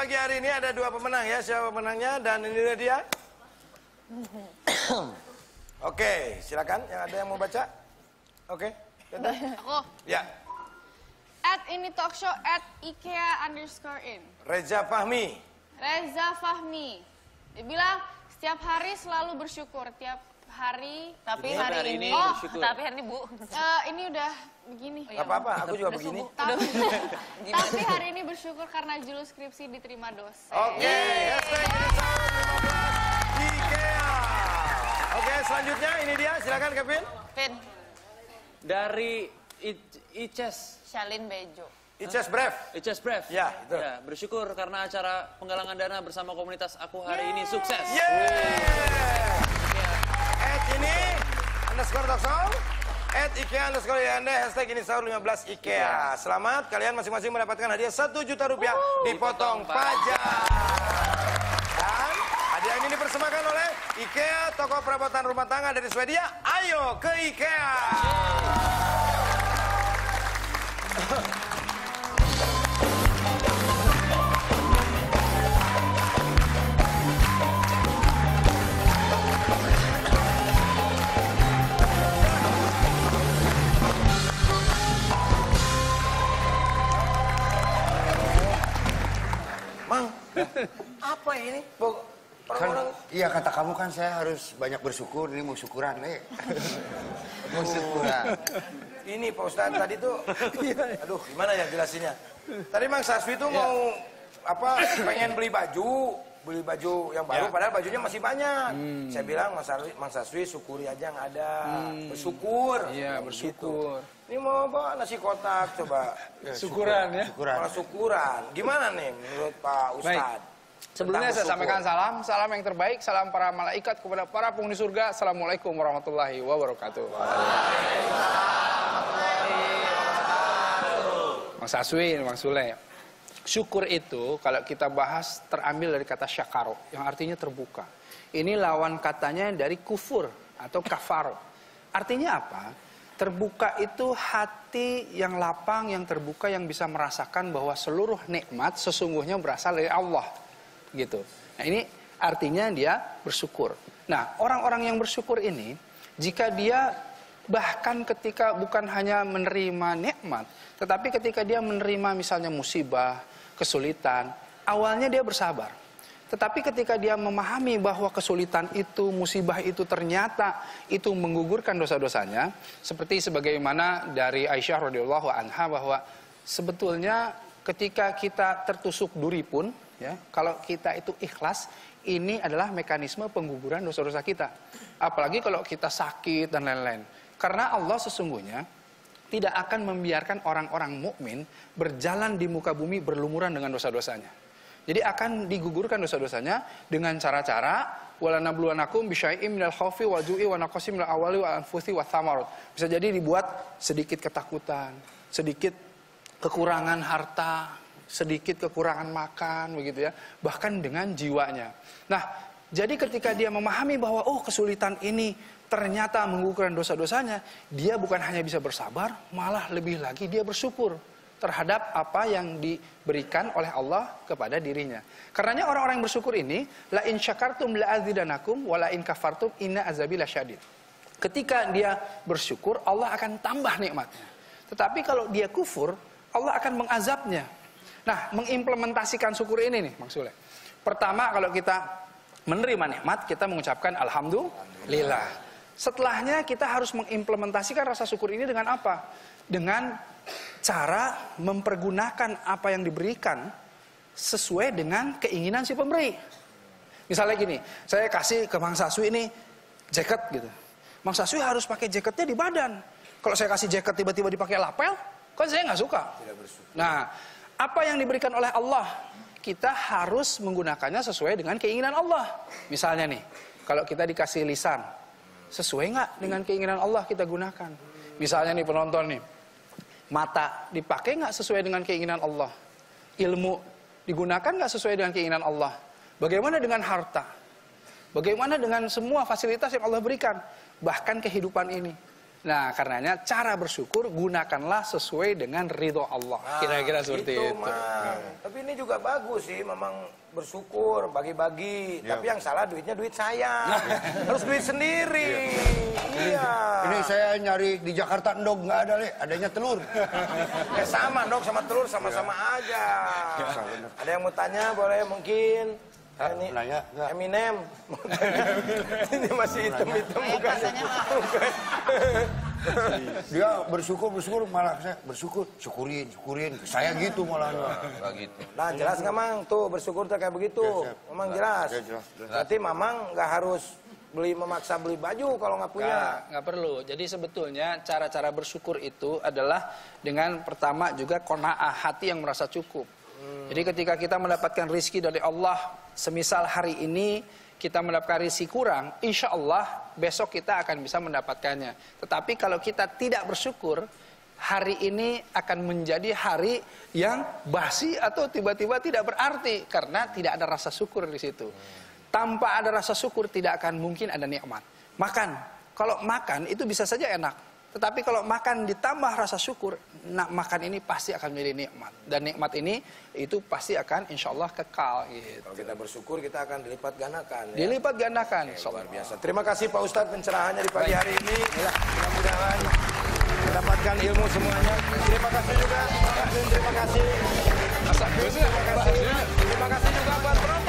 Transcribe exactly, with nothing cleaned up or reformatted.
pagi hari ini ada dua pemenang ya. Siapa pemenangnya? Dan ini dia. Oke, silakan. Yang ada yang mau baca? Oke. Aku. Ya. At ini talk show at IKEA underscore in. Reza Fahmi. Reza Fahmi. Dia bilang setiap hari selalu bersyukur. Tiap hari. Tapi Ini hari, hari ini, ini Oh, bersyukur. Tapi hari ini Bu. eh, ini udah begini. Gak apa-apa, aku juga begini. Tapi, tapi hari ini bersyukur karena judul skripsi diterima dosen. Oke, hashtag ini sahur lima belas IKEA. Oke, selanjutnya ini dia. Silakan Kevin. Vin. Dari I- Ices. Shalin Bejo. Ices Brev. Ices Brev. Ya, itu. Ya, bersyukur karena acara penggalangan dana bersama komunitas aku hari ini sukses. Yeay. At ini underscore talkshow. At IKEA underscore Y N D. Hashtag ini sahur lima belas IKEA. Selamat, kalian masing-masing mendapatkan hadiah satu juta rupiah dipotong pajak. Dan hadiah ini dipersembahkan oleh IKEA, toko perabotan rumah tangga dari Swedia. Ayo ke IKEA. Mang, apa ini? Orang-orang Iya kata kamu kan saya harus banyak bersyukur, ini mau syukuran nih. Mau syukuran. ini Pak Ustadz tadi tuh, aduh gimana ya jelasinnya? Tadi Mang Saswi tuh mau apa? Pengen beli baju, beli baju yang baru, padahal bajunya masih banyak. Saya bilang Mang Saswi, Mang Saswi syukuri aja yang ada, bersyukur. Iya, bersyukur. Ini mau bawa nasi kotak coba. Syukuran ya. Syukuran. Malah syukuran. Gimana nih menurut Pak Ustadz? Sebelumnya saya Tentang sampaikan salam, salam yang terbaik, salam para malaikat kepada para penghuni surga. Assalamualaikum warahmatullahi wabarakatuh. Mang Saswi, Mang Sule. Syukur itu kalau kita bahas terambil dari kata syakaro, yang artinya terbuka. Ini lawan katanya dari kufur atau kafaro. Artinya apa? Terbuka itu hati yang lapang, yang terbuka, yang bisa merasakan bahwa seluruh nikmat sesungguhnya berasal dari Allah. Gitu. Nah ini artinya dia bersyukur. Nah orang-orang yang bersyukur ini, jika dia bahkan ketika bukan hanya menerima nikmat, tetapi ketika dia menerima misalnya musibah, kesulitan, awalnya dia bersabar. Tetapi ketika dia memahami bahwa kesulitan itu, musibah itu ternyata itu menggugurkan dosa-dosanya, seperti sebagaimana dari Aisyah radhiyallahu anha bahwa sebetulnya ketika kita tertusuk duri pun, ya, kalau kita itu ikhlas, ini adalah mekanisme pengguguran dosa-dosa kita. Apalagi kalau kita sakit dan lain-lain. Karena Allah sesungguhnya tidak akan membiarkan orang-orang mukmin berjalan di muka bumi berlumuran dengan dosa-dosanya. Jadi akan digugurkan dosa-dosanya dengan cara-cara walanabluwanakum bisyai'im minal khaufi wal ju'i wa naqsim minal awali wa anfusi wa thamarut. Bisa jadi dibuat sedikit ketakutan, sedikit kekurangan harta, sedikit kekurangan makan begitu ya, bahkan dengan jiwanya. Nah, jadi ketika dia memahami bahwa oh kesulitan ini ternyata menggugurkan dosa-dosanya, dia bukan hanya bisa bersabar, malah lebih lagi dia bersyukur terhadap apa yang diberikan oleh Allah kepada dirinya. Karenanya orang-orang yang bersyukur ini, la in syakartum la azidanakum wa la in kafartum inna azabi lasyadid. Ketika dia bersyukur, Allah akan tambah nikmatnya. Tetapi kalau dia kufur, Allah akan mengazabnya. Nah, mengimplementasikan syukur ini nih, Mang Sule. Pertama, kalau kita menerima nikmat, kita mengucapkan alhamdulillah. Setelahnya kita harus mengimplementasikan rasa syukur ini dengan apa? Dengan cara mempergunakan apa yang diberikan sesuai dengan keinginan si pemberi. Misalnya gini, saya kasih ke Mang Saswi ini jaket gitu. Mang Saswi harus pakai jaketnya di badan. Kalau saya kasih jaket tiba-tiba dipakai lapel, kan saya nggak suka. Nah, apa yang diberikan oleh Allah, kita harus menggunakannya sesuai dengan keinginan Allah. Misalnya nih, kalau kita dikasih lisan, sesuai nggak dengan keinginan Allah kita gunakan. Misalnya nih penonton nih, mata dipakai nggak sesuai dengan keinginan Allah. Ilmu digunakan nggak sesuai dengan keinginan Allah. Bagaimana dengan harta? Bagaimana dengan semua fasilitas yang Allah berikan? Bahkan kehidupan ini. Nah, karenanya cara bersyukur gunakanlah sesuai dengan ridho Allah. Kira-kira seperti itu. Mang. Tapi ini juga bagus sih, memang bersyukur, bagi-bagi. Ya. Tapi yang salah duitnya duit saya. Harus duit sendiri. Iya. Ini saya nyari di Jakarta endog nggak ada, Le. Adanya telur. Ya sama dong, sama telur sama-sama aja. Ada yang mau tanya, boleh mungkin. Ah, ini Nanya nggak? Eminem. Ini masih hitam-hitam bukan. Bukan. Dia bersyukur, bersyukur, malah saya bersyukur, syukurin, syukurin. Saya gitu malah. Nggak gitu. Nah jelas nggak Mang? Tuh bersyukur tuh kayak begitu. Ya, siap. Memang jelas. Ya, jelas, jelas. Berarti Mamang nggak harus beli memaksa beli baju kalau nggak punya. Nggak, nggak perlu. Jadi sebetulnya cara-cara bersyukur itu adalah dengan pertama juga qanaah, hati yang merasa cukup. Hmm. Jadi ketika kita mendapatkan rizki dari Allah, semisal hari ini kita mendapatkan rizki kurang, insya Allah besok kita akan bisa mendapatkannya. Tetapi kalau kita tidak bersyukur, hari ini akan menjadi hari yang basi atau tiba-tiba tidak berarti karena tidak ada rasa syukur di situ. Tanpa ada rasa syukur tidak akan mungkin ada nikmat. Makan, kalau makan itu bisa saja enak. Tetapi kalau makan ditambah rasa syukur, nah makan ini pasti akan menjadi nikmat. Dan nikmat ini itu pasti akan insya Allah kekal. Gitu. Kalau kita bersyukur kita akan dilipat gandakan. Ya? Dilipat gandakan. Oke, luar biasa. Terima kasih Pak Ustadz pencerahannya di pagi hari ini. Mudah-mudahan mendapatkan ilmu semuanya. Terima kasih juga. Terima kasih. Terima kasih. Terima kasih juga buat Bro.